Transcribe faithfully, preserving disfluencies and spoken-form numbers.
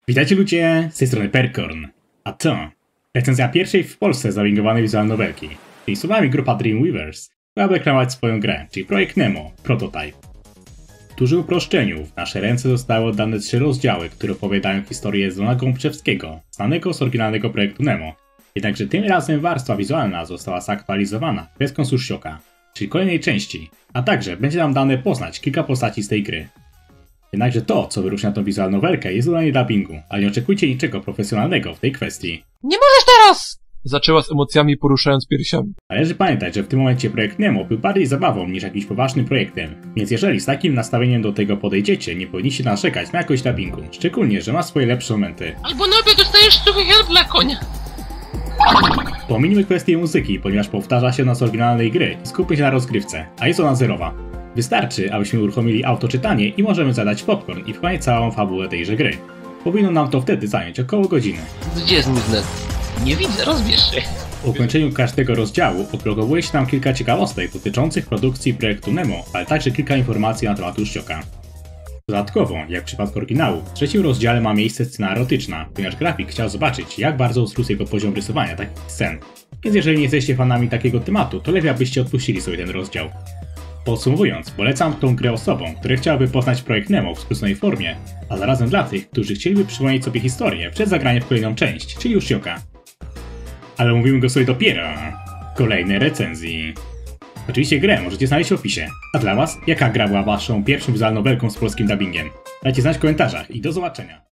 Witajcie ludzie, z tej strony Perkorn. A to recenzja pierwszej w Polsce zawingowanej wizualnej nowelki. Tymi słowami grupa Dreamweavers miała reklamować swoją grę, czyli projekt Nemo, Prototype. W dużym uproszczeniu w nasze ręce zostały oddane trzy rozdziały, które opowiadają historię Zona Gąbczewskiego, znanego z oryginalnego projektu Nemo. Jednakże tym razem warstwa wizualna została zaktualizowana kreską z Ushioka, czyli kolejnej części, a także będzie nam dane poznać kilka postaci z tej gry. Jednakże to, co wyróżnia tą wizualną nowelkę, jest dodanie dubbingu, ale nie oczekujcie niczego profesjonalnego w tej kwestii. Nie możesz teraz! Zaczęła z emocjami, poruszając piersiami. Należy pamiętać, że w tym momencie projekt Nemo był bardziej zabawą niż jakimś poważnym projektem, więc jeżeli z takim nastawieniem do tego podejdziecie, nie powinniście narzekać na jakość dubbingu, szczególnie, że ma swoje lepsze momenty. Albo na obiad dostajesz suchy chleb dla konia. Pominijmy kwestię muzyki, ponieważ powtarza się ona z oryginalnej gry i skupmy się na rozgrywce, a jest ona zerowa. Wystarczy, abyśmy uruchomili autoczytanie i możemy zadać popcorn i wchłaniać całą fabułę tejże gry. Powinno nam to wtedy zająć około godziny. Gdzie jest mój wnet? Nie widzę, rozbierz się. Po ukończeniu każdego rozdziału odblokowuje się nam kilka ciekawostek dotyczących produkcji projektu Nemo, ale także kilka informacji na temat Ushioka. Dodatkowo, jak w przypadku oryginału, w trzecim rozdziale ma miejsce scena erotyczna, ponieważ grafik chciał zobaczyć, jak bardzo wzrósł jego poziom rysowania takich scen. Więc jeżeli nie jesteście fanami takiego tematu, to lepiej abyście odpuścili sobie ten rozdział. Podsumowując, polecam tą grę osobom, które chciałyby poznać projekt Nemo w skróconej formie, a zarazem dla tych, którzy chcieliby przypomnieć sobie historię przed zagraniem w kolejną część, czyli Ushioka. Ale mówimy go sobie dopiero w kolejnej recenzji. Oczywiście grę możecie znaleźć w opisie. A dla was, jaka gra była waszą pierwszą wizualną nowelką z polskim dubbingiem? Dajcie znać w komentarzach i do zobaczenia.